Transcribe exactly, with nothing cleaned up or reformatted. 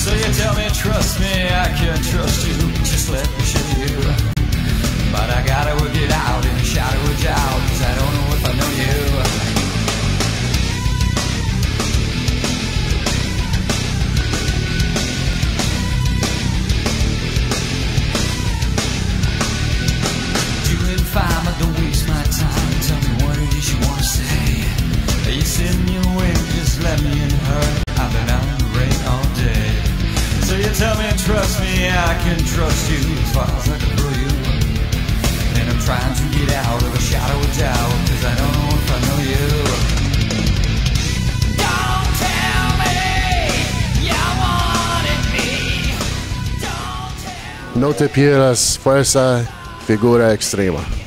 So you tell me, trust me, I can trust you. Just let me show you. But I gotta work it out in a shadow of doubt, 'cause I don't know if I know you. Doing fine, but don't waste my time. Tell me what it is you wanna say. You sit in your way, just let me in her. I've been out in the rain all day. So you tell me, trust me, I can trust you as far as I can throw you. And I'm trying to get out of a shadow of doubt, 'cause I don't know if I know you. Don't tell me you wanted me. Don't tell me. No te pierdas fuerza, figura extrema.